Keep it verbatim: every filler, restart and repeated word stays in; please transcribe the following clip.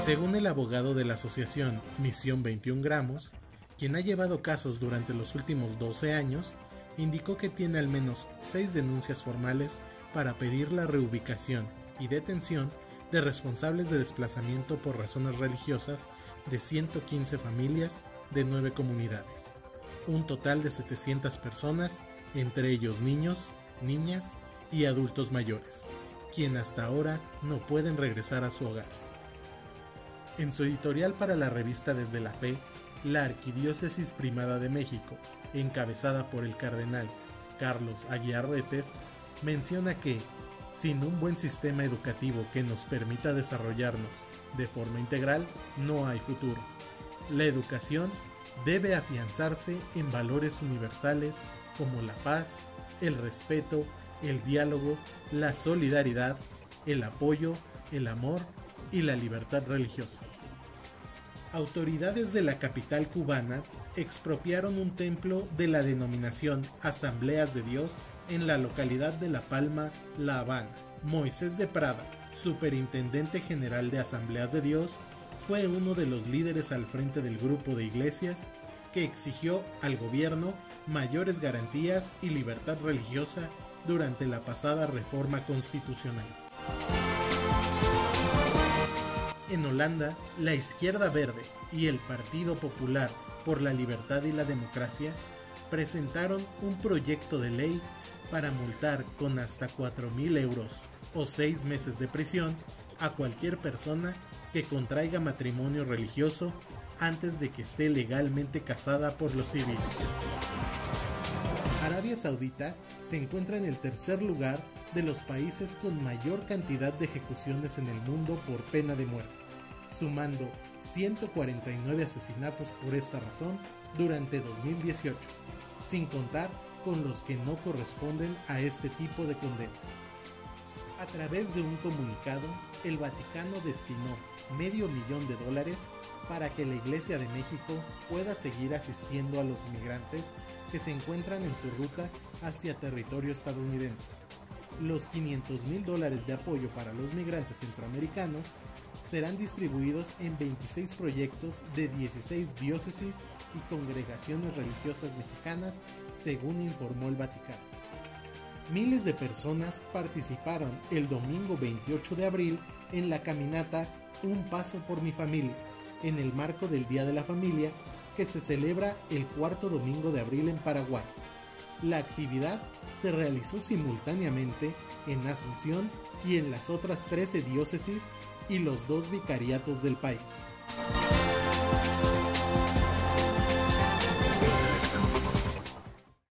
Según el abogado de la asociación Misión veintiún Gramos, quien ha llevado casos durante los últimos doce años, indicó que tiene al menos seis denuncias formales para pedir la reubicación y detención de responsables de desplazamiento por razones religiosas de ciento quince familias de nueve comunidades, un total de setecientas personas, entre ellos niños, niñas y adultos mayores, quien hasta ahora no pueden regresar a su hogar. En su editorial para la revista Desde la Fe, la Arquidiócesis Primada de México, encabezada por el cardenal Carlos Aguiar Retes, menciona que, sin un buen sistema educativo que nos permita desarrollarnos de forma integral, no hay futuro. La educación debe afianzarse en valores universales como la paz, el respeto, el diálogo, la solidaridad, el apoyo, el amor y la libertad religiosa. Autoridades de la capital cubana expropiaron un templo de la denominación Asambleas de Dios en la localidad de La Palma, La Habana. Moisés de Prada, superintendente general de Asambleas de Dios, fue uno de los líderes al frente del grupo de iglesias que exigió al gobierno mayores garantías y libertad religiosa durante la pasada reforma constitucional. En Holanda, la Izquierda Verde y el Partido Popular por la Libertad y la Democracia presentaron un proyecto de ley para multar con hasta cuatro mil euros o seis meses de prisión a cualquier persona que contraiga matrimonio religioso antes de que esté legalmente casada por lo civil. Arabia Saudita se encuentra en el tercer lugar de los países con mayor cantidad de ejecuciones en el mundo por pena de muerte, sumando ciento cuarenta y nueve asesinatos por esta razón durante dos mil dieciocho, sin contar con los que no corresponden a este tipo de condena. A través de un comunicado, el Vaticano destinó medio millón de dólares para que la Iglesia de México pueda seguir asistiendo a los migrantes que se encuentran en su ruta hacia territorio estadounidense. Los quinientos mil dólares de apoyo para los migrantes centroamericanos serán distribuidos en veintiséis proyectos de dieciséis diócesis y congregaciones religiosas mexicanas, según informó el Vaticano. Miles de personas participaron el domingo veintiocho de abril en la caminata Un Paso por mi Familia, en el marco del Día de la Familia, que se celebra el cuarto domingo de abril en Paraguay. La actividad se realizó simultáneamente en Asunción y en las otras trece diócesis y los dos vicariatos del país.